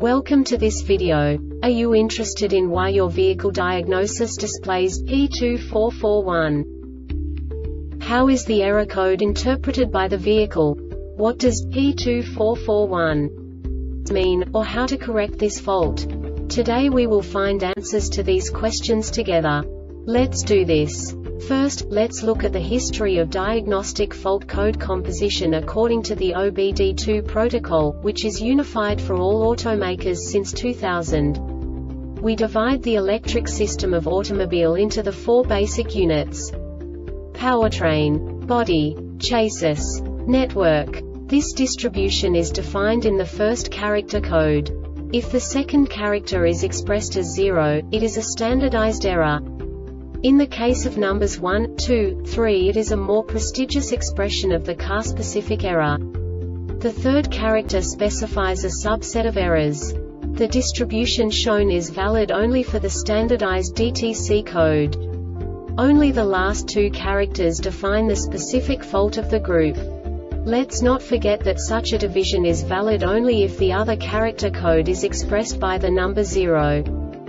Welcome to this video. Are you interested in why your vehicle diagnosis displays P2441? How is the error code interpreted by the vehicle? What does P2441 mean, or how to correct this fault? Today we will find answers to these questions together. Let's do this. First, let's look at the history of diagnostic fault code composition according to the OBD2 protocol, which is unified for all automakers since 2000. We divide the electric system of automobile into the four basic units: powertrain, body, chassis, network. This distribution is defined in the first character code. If the second character is expressed as 0, it is a standardized error. In the case of numbers 1, 2, 3, it is a more prestigious expression of the car-specific error. The third character specifies a subset of errors. The distribution shown is valid only for the standardized DTC code. Only the last two characters define the specific fault of the group. Let's not forget that such a division is valid only if the other character code is expressed by the number 0.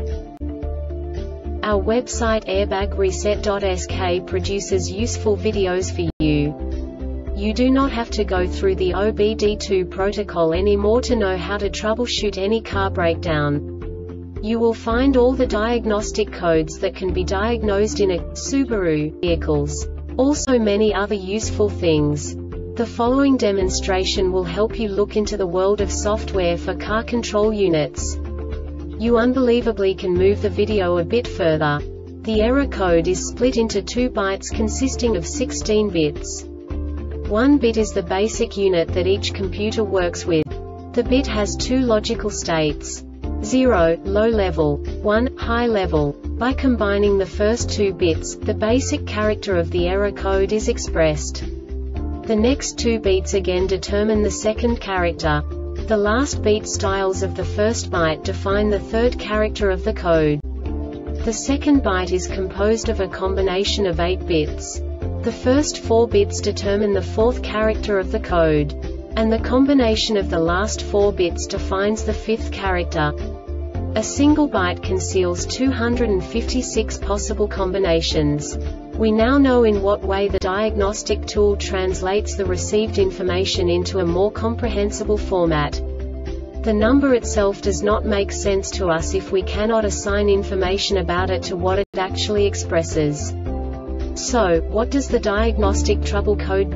Our website airbagreset.sk produces useful videos for you. You do not have to go through the OBD2 protocol anymore to know how to troubleshoot any car breakdown. You will find all the diagnostic codes that can be diagnosed in a Subaru vehicles. Also many other useful things. The following demonstration will help you look into the world of software for car control units. You unbelievably can move the video a bit further. The error code is split into 2 bytes consisting of 16 bits. 1 bit is the basic unit that each computer works with. The bit has 2 logical states: 0, low level, 1, high level. By combining the first 2 bits, the basic character of the error code is expressed. The next 2 beats again determine the second character. The last beat styles of the first byte define the third character of the code. The second byte is composed of a combination of 8 bits. The first 4 bits determine the fourth character of the code. And the combination of the last 4 bits defines the fifth character. A single byte conceals 256 possible combinations. We now know in what way the diagnostic tool translates the received information into a more comprehensible format. The number itself does not make sense to us if we cannot assign information about it to what it actually expresses. So, what does the diagnostic trouble code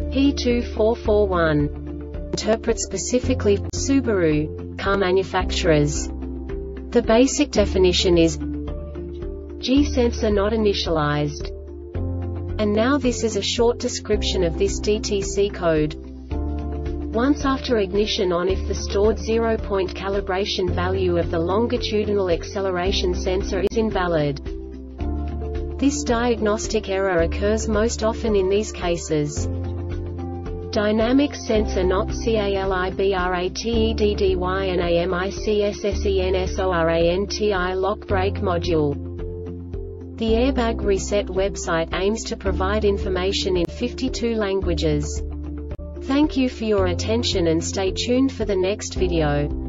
P2441 interpret specifically for Subaru car manufacturers? The basic definition is G-sensor not initialized. And now this is a short description of this DTC code. Once after ignition on, if the stored 0-point calibration value of the longitudinal acceleration sensor is invalid. This diagnostic error occurs most often in these cases: dynamic sensor not CALIBRATEDDYNAMICSSENSORANTI lock brake module. The Airbag Reset website aims to provide information in 52 languages. Thank you for your attention and stay tuned for the next video.